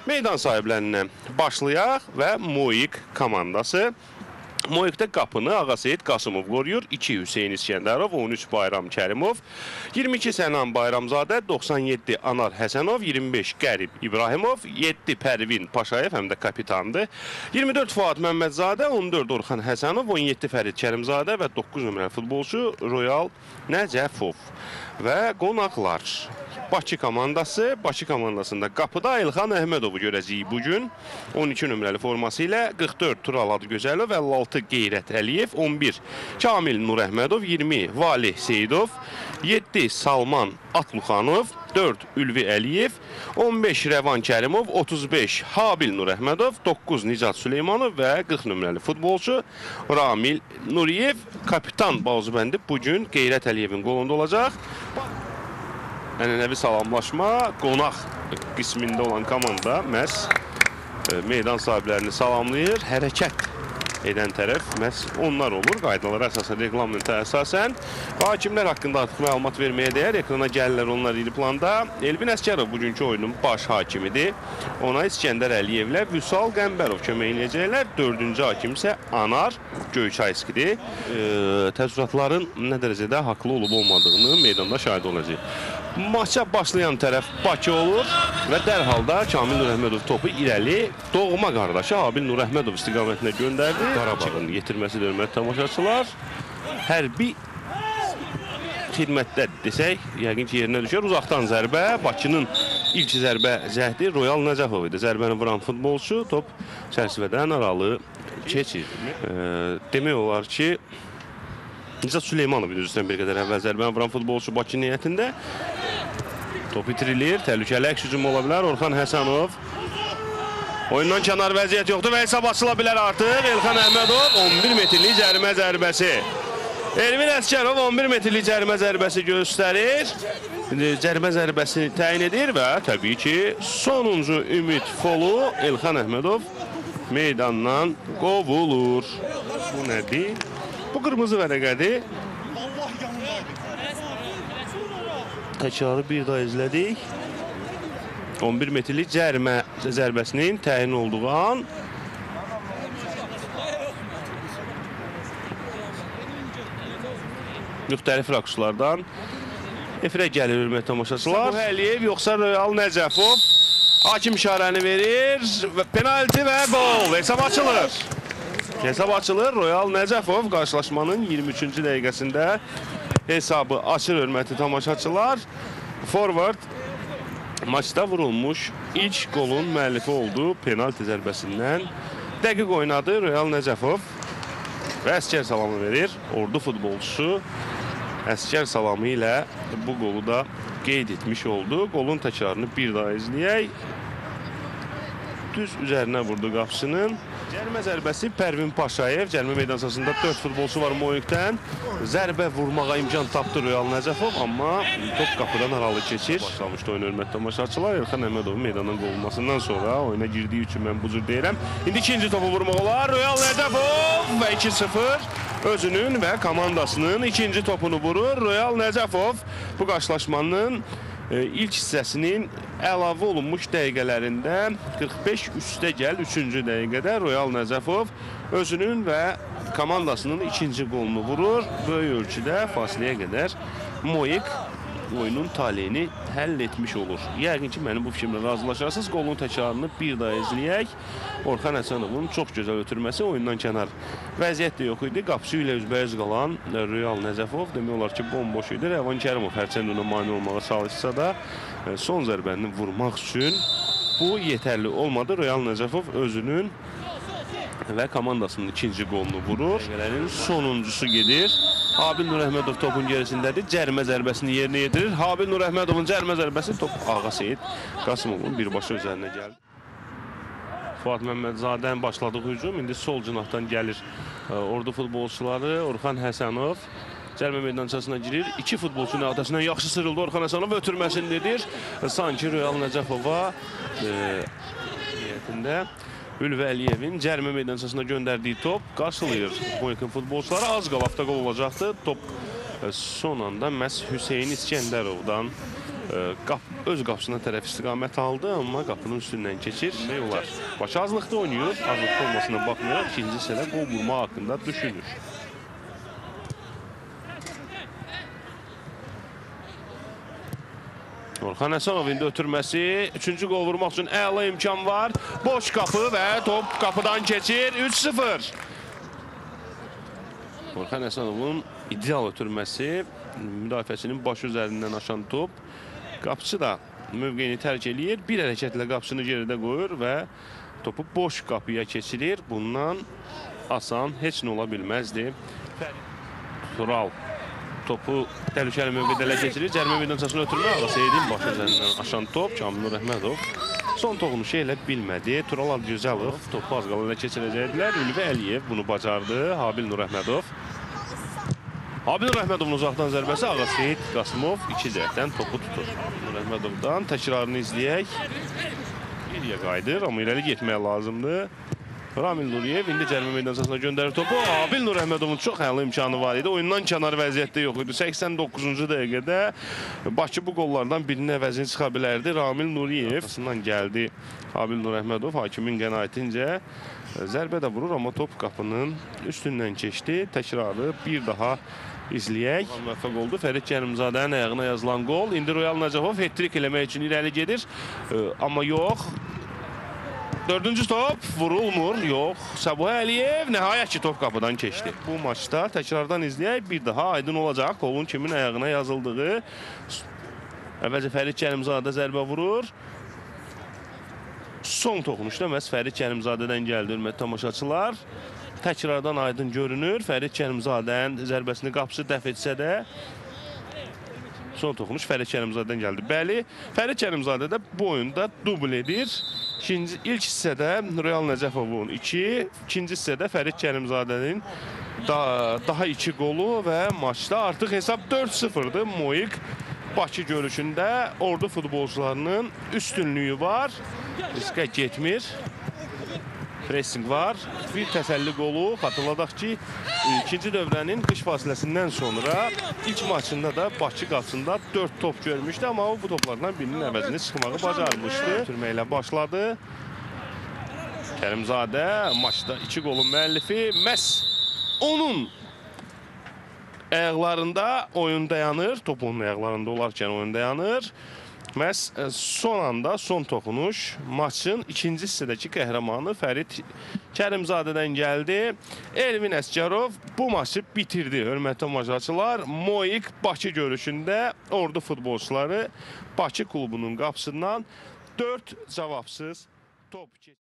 Meydan sahiblərindən başlayaq və Moik komandası. Moikdə qapını Ağaseyid Qasımov qoruyur. 2 Hüseyin İskəndərov, 13 Bayram Kərimov, 22 Sənan Bayramzadə, 97 Anar Həsənov, 25 Qərib İbrahimov, 7 Pərvin Paşayev, həm də kapitandır. 24 Fuad Məmmədzadə, 14 Orxan Həsənov, 17 Fərid Kərimzadə və 9 nömrəli futbolçu Royal Nəcəfov. Və qonaqlar Bakı komandası. Bakı komandasında qapıda İlxan Əhmədovu görəcəyik bugün. 12 nömrəli forması ilə 44 Tural Adıgözəlov, 56 Qeyrət Əliyev, 11 Kamil Nurəhmədov, 20 Valih Seyidov, 7 Salman Atluxanov, 4 Ülvi Əliyev, 15 Rəvan Kərimov, 35 Habil Nurəhmədov, 9 Nicat Süleymanov və 40 nömrəli futbolçu Ramil Nuriyev. Kapitan Bağzubəndi bugün Qeyrət Əliyevin qolunda olacaq. Ənənəvi salamlaşma qonaq qismində olan komanda məhz meydan sahiblərini salamlayır. Hərəkət edən tərəf məhz onlar olur. Qaydalara əsasən, reglamentə əsasən. Hakimlər haqqında artıq məlumat verməyə dəyər. Ekrana gəlirlər onlar iri planda. Elvin Əskərov bugünkü oyunun baş hakimidir. Ona İskəndər Əliyevlə Vüsal Qəmbərov kömək eləyəcəklər. 4-cü hakim isə Anar Göyçayskidir. Təəssüratların nə dərəcədə haqlı olub-olmadığını meydanda şahid olacaq. Maça başlayan tərəf Bakı olur və dərhal da Kamil Nurəhmədov topu irəli doğma qardaşı Habil Nurəhmədov istiqamətinə göndərdi. Qarabağın yetirməsi dönməli tamaşaçılar. Hərbi xidmətdə desək, yəqin ki, yerinə düşər. Uzaqdan zərbə, Bakının ilk zərbə cəhdi Royal Nəcəfov idi. Zərbəni vuran futbolçu top çərçivədən aralı keçir. Demək olar ki, Nicat Süleymanov üzrdən bir qədər əvvəl zərbəni vuran futbolçu Bakı niyyətində. Top itirilir, təhlükəli əks hücum ola bilər. Orxan Həsənov. Oyundan kənar vəziyyət yoxdur və hesab açıla bilər artıq. İlxan Əhmədov 11 metrlik cərimə zərbəsi. Elvin Əskərov 11 metrlik cərimə zərbəsi göstərir. Cərimə zərbəsini təyin edir və təbii ki, sonuncu ümid folu İlxan Əhmədov meydandan qovulur. Bu nədir? Bu qırmızı vərəqədir. Təkrarı bir daha izlədik. 11 metrlik cərimə zərbəsinin təyin olduğu an. Müxtəlif rakuslardan efirə gəlir hörmətli tamaşaçılar. Əliyev yoxsa Royal Nəcəfov. Hakim işarəni verir. Penalti və gol. Hesab açılır. Hesab açılır. Royal Nəcəfov qarşılaşmanın 23-cü dəqiqəsində hesabı açır hörmətli tamaşaçılar. Forward maçda vurulmuş ilk qolun müəllifi oldu penalti zərbəsindən. Dəqiq oynadı Royal Nəcəfov və əskər salamı verir. Ordu futbolçusu əskər salamı ilə bu qolu da qeyd etmiş oldu. Qolun təkrarını bir daha izləyək. Düz üzərinə vurdu qapısının. Cərimə zərbəsi Pərvin Paşayev. Cərimə meydansasında 4 futbolçu var Moikdən. Zərbə vurmağa imkan tapdı Royal Nəcəfov, amma top qapıdan aralı keçir. Başlamışdı oyun hörmətli tamaşaçılar. İlxan Əhmədovun meydandan qovulmasından sonra oyuna girdiyi üçün mən bu cür deyirəm. İndi ikinci topu vurmaq olar. Royal Nəcəfov və 2-0 özünün və komandasının ikinci topunu vurur. Royal Nəcəfov bu qarşılaşmanın ilk hissəsinin əlavə olunmuş dəqiqələrində 45 üstə gəl 3-cü dəqiqədə Royal Nəcəfov özünün və komandasının ikinci qolunu vurur. Böyük ölçüdə fasiləyə qədər Moik oyunun taleyini həll etmiş olur. Yəqin ki, mənim bu fikrimlə razılaşarsınız. Qolun təkrarını bir daha izləyək. Orxan Həsənovun çox gözəl ötürməsi oyundan kənar vəziyyət də yox idi. Qapısı ilə üzbəyiz qalan Royal Nəcəfov demək olar ki, bomboş idi. Rəvan Kərimov hərçənd ona mane olmağa çalışsa da son zərbəni vurmaq üçün bu yetərli olmadı. Royal Nəcəfov özünün və komandasının ikinci qolunu vurur. Dəqiqələrin sonuncusu gedir. Habil Nurəhmədov topun gerisindədir. Cərimə zərbəsini yerinə yetirir. Habil Nurəhmədovun cərimə zərbəsi top Ağaseyid Qasımovun birbaşa üzərinə gəlir. Fuad Məmmədzadən başladığı hücum. İndi sol cinahdan gəlir ordu futbolçuları. Orxan Həsənov cərimə meydançasına girir. 2 futbolçunun adasından yaxşı sırıldı Orxan Həsənov ötürməsindedir. Sanki Royal Nəcəfova niyyətində Ülvi Əliyevin cərimə meydançasına göndərdiyi top qarşılayır Moikin futbolçuları. Az qala avtoqol olacaqdı. Top son anda məhz Hüseyin İskəndərovdan öz qapısına tərəf istiqamət aldı, amma qapının üstündən keçir. Nə olar? Başı azlıqda oynayır. Azlıqda olmasına baxmayaraq ikinci hissədə qol vurma haqqında düşünür. Orxan Həsənovun ötürməsi, 3-cü qol vurmaq üçün əla imkan var. Boş qapı və top qapıdan keçir. 3-0. Orxan Həsənovun ideal ötürməsi, müdafiəsinin başı üzərindən aşan top. Qapıcı da mövqeyini tərk eləyir. Bir hərəkətlə qapısını geridə qoyur və topu boş qapıya keçirir. Bundan asan heç nə ola bilməzdi. Tural topu təhlükəli mövqedə ələ keçirir. Cərimə meydançasını ötürmə. Ağaseyidin başı üzərindən aşan top. Kamil Nurəhmədov son toxunuşu elə bilmədi. Tural Adgözəlov topu az qala ələ keçirəcəkdilər. Ülvi Əliyev bunu bacardı. Habil Nurəhmədov. Habil Nurəhmədovun uzaqdan zərbəsi, Ağaseyid Qasımov 2 cəhətdən topu tutur. Nurəhmədovdan təkrarını izləyək. Geriyə qayıdır, amma irəli getməyə lazımdır. Ramil Nuriyev indi cərimə meydançasına göndərir topu. Habil Nurəhmədovun çox əla imkanı var idi. Oyundan kənar vəziyyətdə yox idi. 89-cu dəqiqədə Bakı bu qollardan birinin əvəzini çıxa bilərdi. Ramil Nuriyev arasından gəldi. Habil Nurəhmədov hakimin qənaətincə zərbə də vurur, amma top qapının üstündən keçdi. Təkrarı bir daha izləyək. Müvəffəq oldu. Fərid Kərimzadənin ayağına yazılan qol. İndi Royal Nəcəfov hat-trick eləmək üçün irəli gedir. Amma yox. Dördüncü top vurulmur. Yox. Səbuhə Əliyev nəhayət ki top qapıdan keçdi. Bu maçda təkrardan izləyək. Bir daha aydın olacaq. Qolun kimin ayağına yazıldığı. Əvvəlcə Fərid Kərimzadə zərbə vurur. Son toxunuşda məhz Fərid Kərimzadədən gəldi, hörmətli tamaşaçılar. Təkrardan aydın görünür. Fərid Kərimzadənin zərbəsini qapısı dəf etsə də son toxunuş Fərid Kərimzadədən gəldi. Bəli, Fərid Kərimzadə də bu oyunda dubl edir. İlk hissədə Royal Nəcəfovun 2, ikinci hissədə Fərid Kərimzadənin daha 2 qolu və maçda artıq hesab 4-0'dır. Moik Bakı görüşündə ordu futbolcularının üstünlüyü var. Riskə getmir. Pressing var. Bir təsəlli qolu. Xatırladaq ki, ikinci dövrənin qış fasiləsindən sonra ilk maçında da Bakı qapısında 4 top görmüşdü, amma o bu toplardan birinin əvəzini çıxmağı bacarmışdı. Türməklə başladı. Kərimzadə maçda 2 qolun müəllifi. Məhz onun ayaqlarında oyun dayanır. Top onun ayaqlarında olarkən oyun dayanır. Məhz son anda, son toxunuş maçın ikinci hissədəki qəhrəmanı Fərid Kərimzadədən gəldi. Elvin Əsgərov bu maçı bitirdi. Hörmətli tamaşaçılar, Moik Bakı görüşündə ordu futbolçuları Bakı klubunun qapısından 4 cavabsız top keçdi.